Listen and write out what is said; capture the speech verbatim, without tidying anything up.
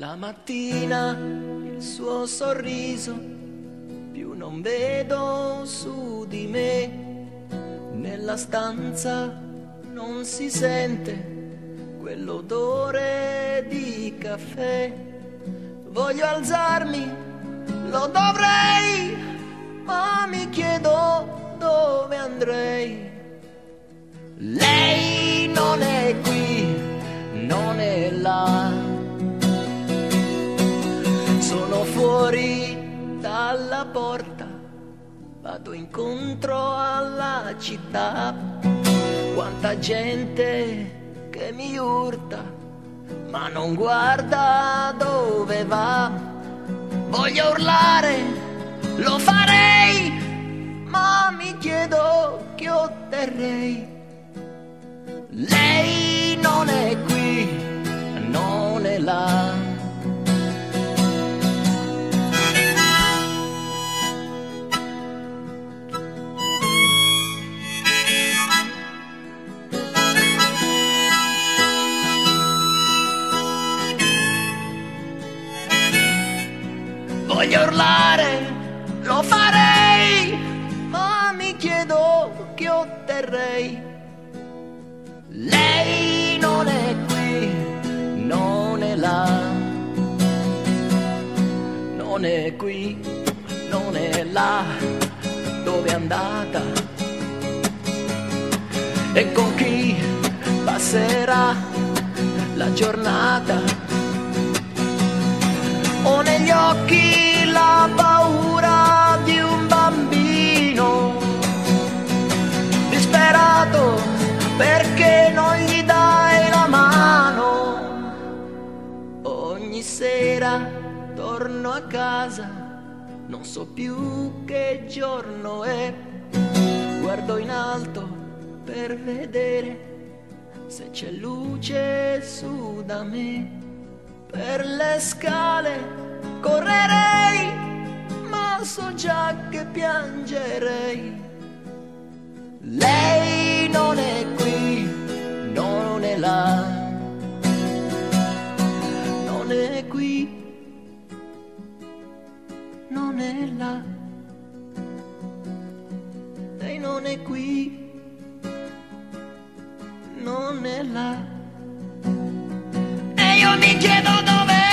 La mattina il suo sorriso più non vedo su di me, nella stanza non si sente quell'odore di caffè. Voglio alzarmi, lo dovrei, ma mi chiedo dove andrei. Lei non è qui, non è là. Sono fuori dalla porta, vado incontro alla città. Quanta gente che mi urta, ma non guarda dove va. Voglio urlare, lo farei, ma mi chiedo che otterrei. Lei non è qui, non è là. Voglio urlare, lo farei, ma mi chiedo che otterrei. Lei non è qui, non è là. Non è qui, non è là. Dove è andata? E con chi passerà la giornata? Ho negli occhi la paura di un bambino disperato perché non gli dai la mano. Ogni sera torno a casa, non so più che giorno è. Guardo in alto per vedere se c'è luce su da me. Per le scale correrei, ma so già che piangerei. Lei non è qui, non è là. Non è qui, non è là. Lei non è qui, non è là. E io mi chiedo dov'è.